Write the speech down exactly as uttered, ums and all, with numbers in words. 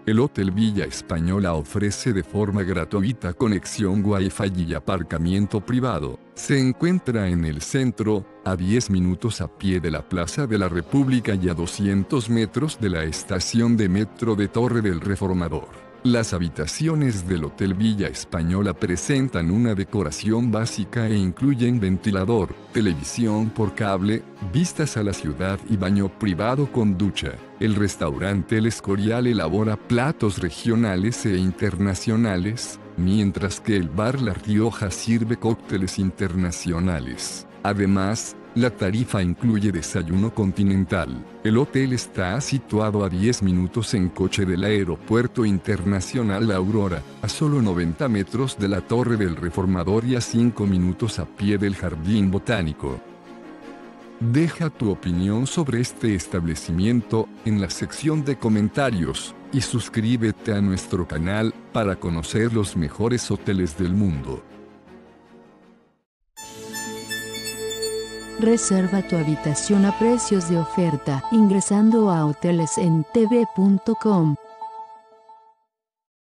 El Hotel Villa Española ofrece de forma gratuita conexión Wi-Fi y aparcamiento privado. Se encuentra en el centro, a diez minutos a pie de la Plaza de la República y a doscientos metros de la estación de metro de Torre del Reformador. Las habitaciones del Hotel Villa Española presentan una decoración básica e incluyen ventilador, televisión por cable, vistas a la ciudad y baño privado con ducha. El restaurante El Escorial elabora platos regionales e internacionales, mientras que el bar La Rioja sirve cócteles internacionales. Además, la tarifa incluye desayuno continental. El hotel está situado a diez minutos en coche del Aeropuerto Internacional La Aurora, a solo noventa metros de la Torre del Reformador y a cinco minutos a pie del Jardín Botánico. Deja tu opinión sobre este establecimiento en la sección de comentarios y suscríbete a nuestro canal para conocer los mejores hoteles del mundo. Reserva tu habitación a precios de oferta ingresando a hoteles en t v punto com.